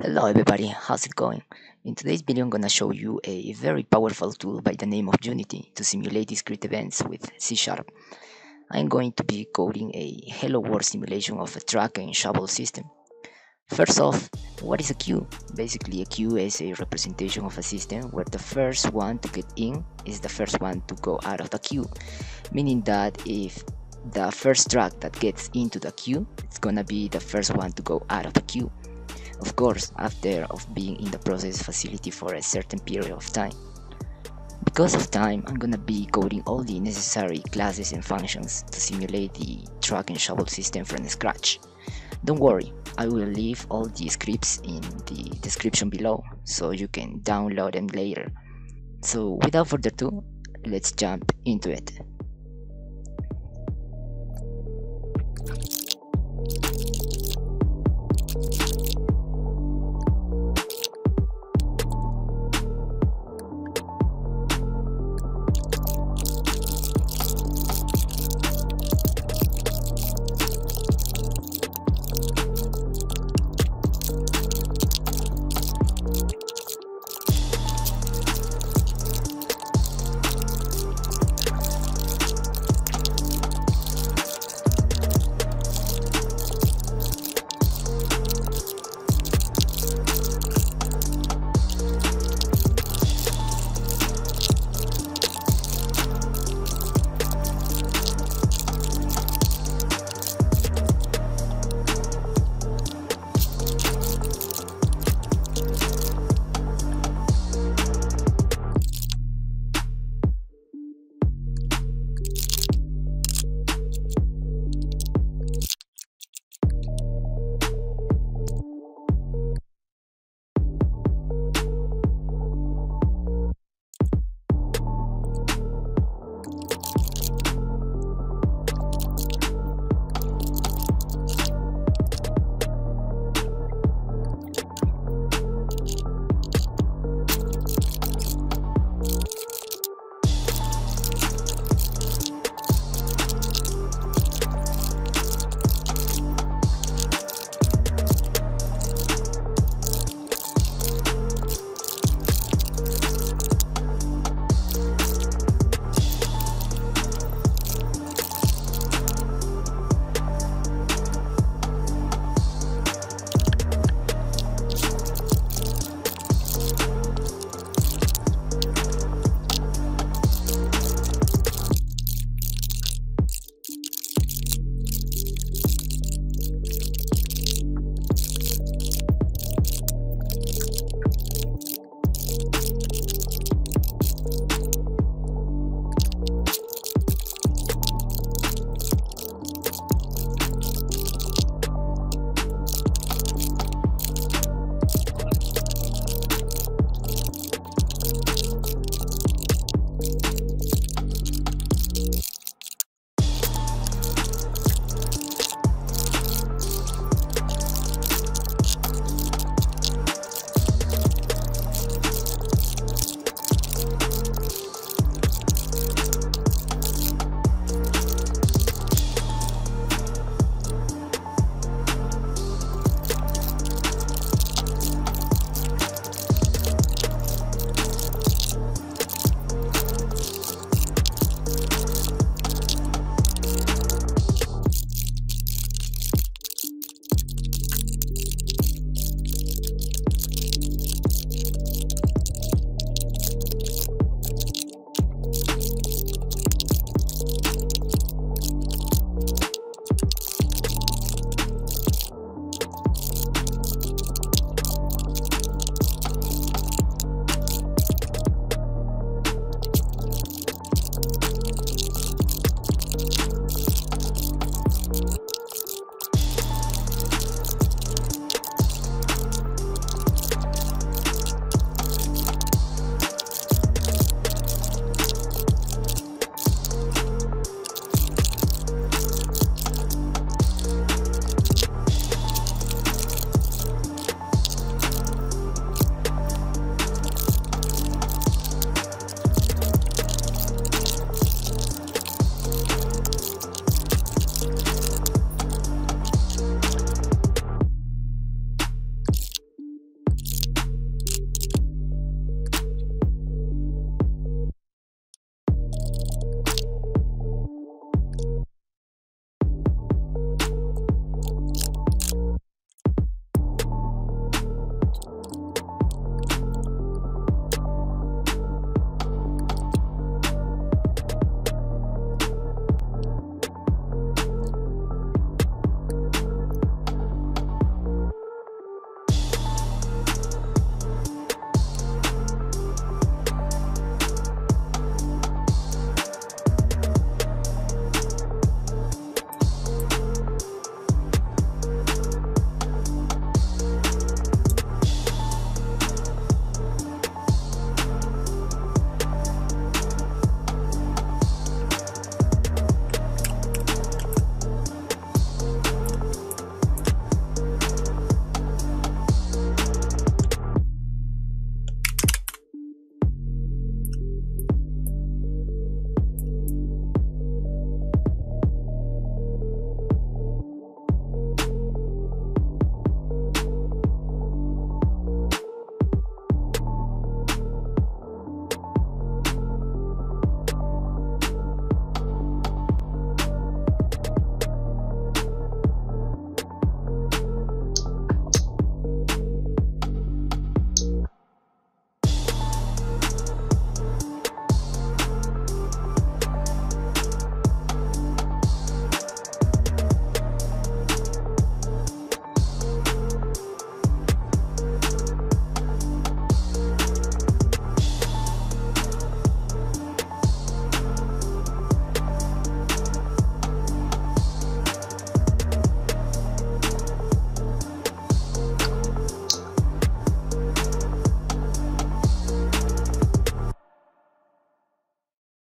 Hello everybody, how's it going? In today's video I'm gonna show you a very powerful tool by the name of Unity to simulate discrete events with C#. I'm going to be coding a Hello World simulation of a truck and shovel system. First off, what is a queue? Basically a queue is a representation of a system where the first one to get in is the first one to go out of the queue, meaning that if the first truck that gets into the queue, it's gonna be the first one to go out of the queue. Of course, after of being in the process facility for a certain period of time. Because of time, I'm gonna be coding all the necessary classes and functions to simulate the truck and shovel system from scratch. Don't worry, I will leave all the scripts in the description below so you can download them later. So without further ado, let's jump into it.